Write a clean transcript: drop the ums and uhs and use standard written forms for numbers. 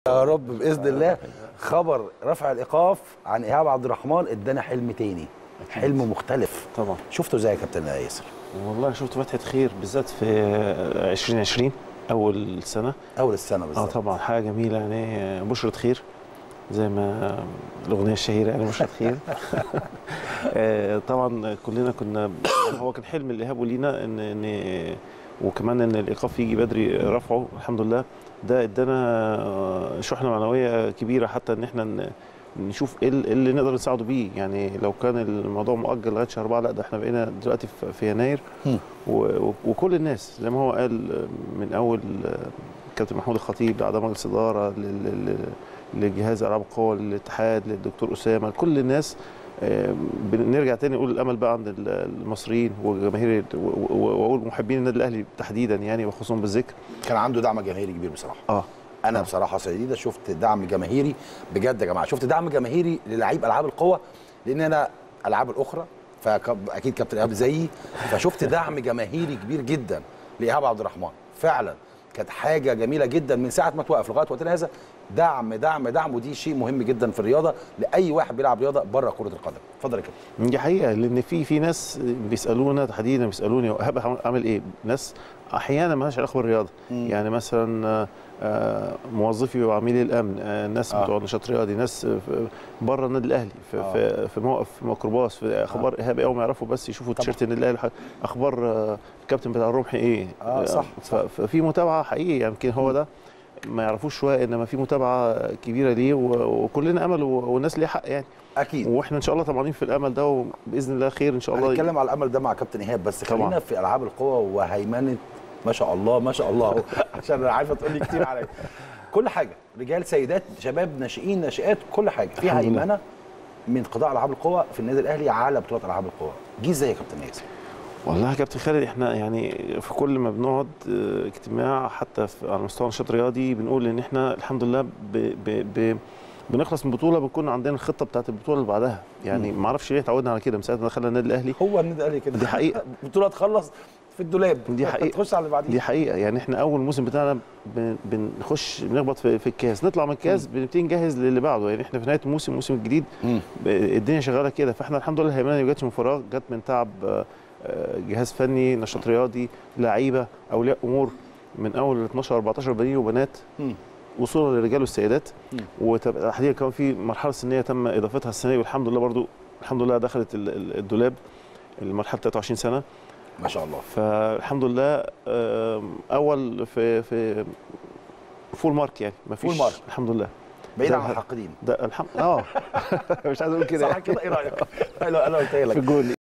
يا رب باذن الله. خبر رفع الايقاف عن ايهاب عبد الرحمن ادانا حلم تاني، حلم مختلف طبعا. شفته ازاي يا كابتن ياسر؟ والله شفت فتحة خير بالذات في 2020 اول السنه بالظبط. طبعا حاجه جميله يعني، بشرة خير زي ما الاغنيه الشهيره يعني بشرة خير. طبعا كلنا كنا يعني هو كان حلم الايهاب ولينا ان وكمان ان الايقاف يجي بدري رفعه الحمد لله. ده ادانا شحنه معنويه كبيره، حتى ان احنا نشوف ايه اللي نقدر نساعده بيه. يعني لو كان الموضوع مؤجل لغايه شهر 4، لا ده احنا بقينا دلوقتي في يناير. وكل الناس زي ما هو قال، من اول كابتن محمود الخطيب لاعضاء مجلس اداره لجهاز العاب القوى للاتحاد للدكتور اسامه، كل الناس. بنرجع تاني نقول الامل بقى عند المصريين وجماهير واقول محبين النادي الاهلي تحديدا يعني وخصوصا بالذكر. كان عنده دعم جماهيري كبير بصراحه. انا بصراحه سعيده شفت دعم جماهيري بجد يا جماعه، شفت دعم جماهيري للاعيب العاب القوه، لان انا العاب الاخرى فاكيد كابتن ايهاب زيي، فشفت دعم جماهيري كبير جدا لايهاب عبد الرحمن. فعلا كانت حاجه جميله جدا من ساعه ما توقف لغايه وقتنا هذا. دعم دعم دعم، ودي شيء مهم جدا في الرياضه لاي واحد بيلعب رياضه بره كره القدم. اتفضل يا كابتن. دي حقيقه، لان في ناس بيسالونا تحديدا، بيسالوني ايهاب عامل ايه؟ ناس احيانا ما لهاش علاقه بالرياضه، يعني مثلا موظفي وعميلي الامن، ناس بتوع نشاط رياضي، ناس بره النادي الاهلي في موقف ميكروباص، في اخبار ايهاب اول ما يعرفوا بس يشوفوا تيشيرت النادي الاهلي، اخبار الكابتن بتاع الرمح ايه. صح. ففي متابعه حقيقيه، يمكن هو ده ما يعرفوش شويه، انما في متابعه كبيره ليه، وكلنا امل والناس ليها حق يعني. اكيد. واحنا ان شاء الله طمعانين في الامل ده، وباذن الله خير ان شاء الله. هنتكلم على الامل ده مع كابتن ايهاب، بس خلينا في العاب القوى وهيمنه ما شاء الله ما شاء الله عشان انا عارفه تقول لي كتير عليا. كل حاجه، رجال سيدات شباب ناشئين ناشئات، كل حاجه فيها هيمنه من قطاع العاب القوى في النادي الاهلي على بطولات العاب القوى. جه ازاي يا كابتن ياسر؟ والله يا كابتن خالد، احنا يعني في كل ما بنقعد اجتماع حتى على مستوى النشاط الرياضي بنقول ان احنا الحمد لله بنخلص من بطوله بنكون عندنا الخطه بتاعت البطوله اللي بعدها. يعني ما اعرفش ليه اتعودنا على كده من ساعه ما دخلنا النادي الاهلي. هو النادي الاهلي كده، دي حقيقه. البطوله تخلص في الدولاب، دي حقيقه، تخش على اللي بعديه. دي حقيقه. يعني احنا اول موسم بتاعنا بنخش بنخبط في الكاس، نطلع من الكاس بنبتدي نجهز للي بعده. يعني احنا في نهايه الموسم الجديد الدنيا شغاله كده. فاحنا الحمد لله الهيمنه ما جاتش من فراغ، جت من تعب جهاز فني، نشاط رياضي، لعيبه، اولياء امور، من اول 12 14 بنين وبنات وصولا للرجال والسيدات. وتحديدا كمان في مرحله سنيه تم اضافتها السنه دي، والحمد لله برضو الحمد لله دخلت الدولاب المرحله 23 سنه ما شاء الله. فالحمد لله اول في فول مارك، يعني ما فيش، الحمد لله بعيد عن الحاقدين. ده الحمد مش عايز اقول كده صح كده. ايه رايك؟ انا قلت لك في الجول.